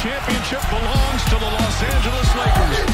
championship belongs to the Los Angeles Lakers.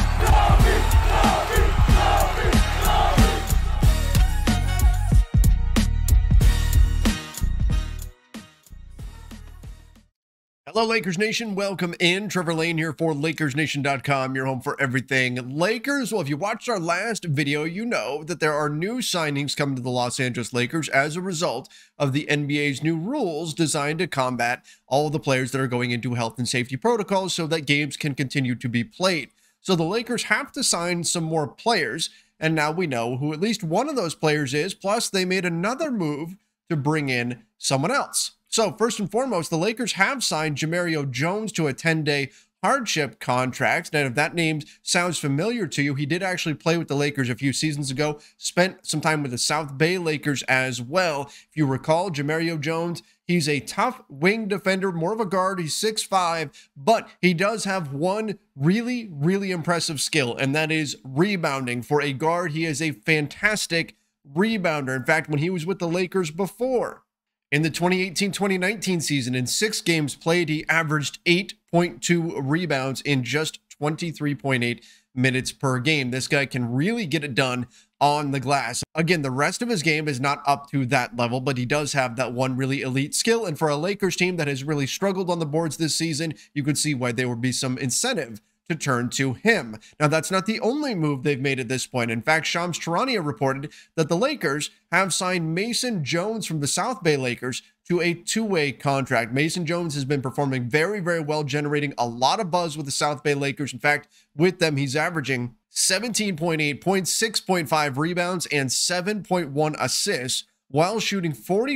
Hello, Lakers Nation. Welcome in. Trevor Lane here for LakersNation.com, your home for everything Lakers. Well, if you watched our last video, you know that there are new signings coming to the Los Angeles Lakers as a result of the NBA's new rules designed to combat all of the players that are going into health and safety protocols so that games can continue to be played. So the Lakers have to sign some more players, and now we know who at least one of those players is, plus they made another move to bring in someone else. So first and foremost, the Lakers have signed Jemerrio Jones to a 10-day hardship contract. Now, if that name sounds familiar to you, he did actually play with the Lakers a few seasons ago, spent some time with the South Bay Lakers as well. If you recall, Jemerrio Jones, he's a tough wing defender, more of a guard. He's 6'5", but he does have one really, really impressive skill, and that is rebounding. For a guard, he is a fantastic rebounder. In fact, when he was with the Lakers before, in the 2018-2019 season, in 6 games played, he averaged 8.2 rebounds in just 23.8 minutes per game. This guy can really get it done on the glass. Again, the rest of his game is not up to that level, but he does have that one really elite skill. And for a Lakers team that has really struggled on the boards this season, you could see why there would be some incentive to turn to him. Now, that's not the only move they've made at this point. In fact, Shams Charania reported that the Lakers have signed Mason Jones from the South Bay Lakers to a 2-way contract. Mason Jones has been performing very, very well, generating a lot of buzz with the South Bay Lakers. In fact, with them, he's averaging 17.8 points, 6.5 rebounds, and 7.1 assists while shooting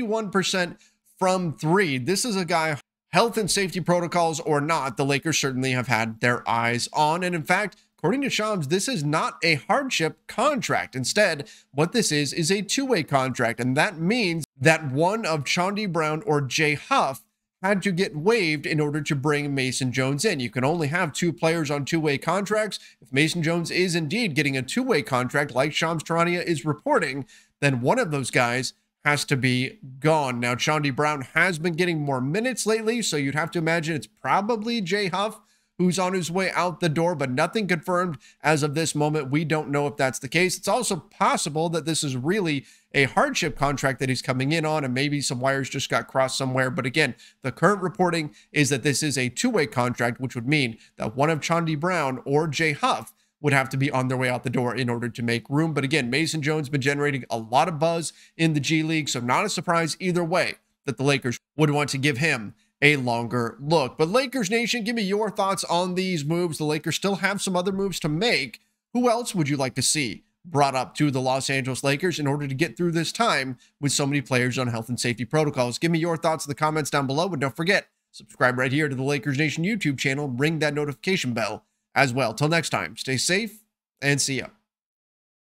41% from 3. This is a guy, health and safety protocols or not, the Lakers certainly have had their eyes on. And in fact, according to Shams, this is not a hardship contract. Instead, what this is a 2-way contract. And that means that one of Chandy Brown or Jay Huff had to get waived in order to bring Mason Jones in. You can only have 2 players on 2-way contracts. If Mason Jones is indeed getting a 2-way contract, like Shams Charania is reporting, then one of those guys has to be gone. Now, Chandy Brown has been getting more minutes lately, so you'd have to imagine it's probably Jay Huff who's on his way out the door, but nothing confirmed as of this moment. We don't know if that's the case. It's also possible that this is really a hardship contract that he's coming in on, and maybe some wires just got crossed somewhere. But again, the current reporting is that this is a 2-way contract, which would mean that one of Chandy Brown or Jay Huff would have to be on their way out the door in order to make room. But again, Mason Jones has been generating a lot of buzz in the G League, so not a surprise either way that the Lakers would want to give him a longer look. But Lakers Nation, give me your thoughts on these moves. The Lakers still have some other moves to make. Who else would you like to see brought up to the Los Angeles Lakers in order to get through this time with so many players on health and safety protocols? Give me your thoughts in the comments down below, and don't forget, subscribe right here to the Lakers Nation YouTube channel. Ring that notification bell as well. Till next time, stay safe and see ya.